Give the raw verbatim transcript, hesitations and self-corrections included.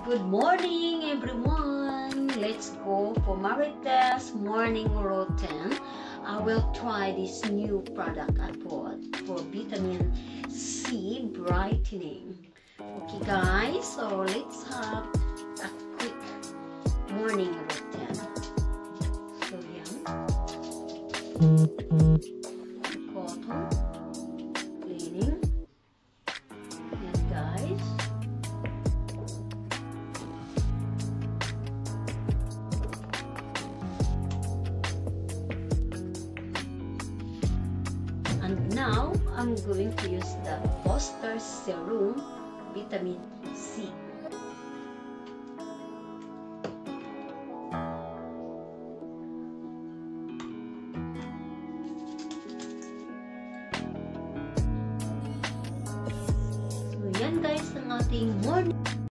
Good morning, everyone. Let's go for Marita's morning routine. I will try this new product I bought for vitamin C brightening. Okay, guys, so let's have a quick morning routine. So, yan. Cotton cleaning. Yan, guys. And now, I'm going to use the Booster Serum Vitamin C. So, yan guys ang ating morning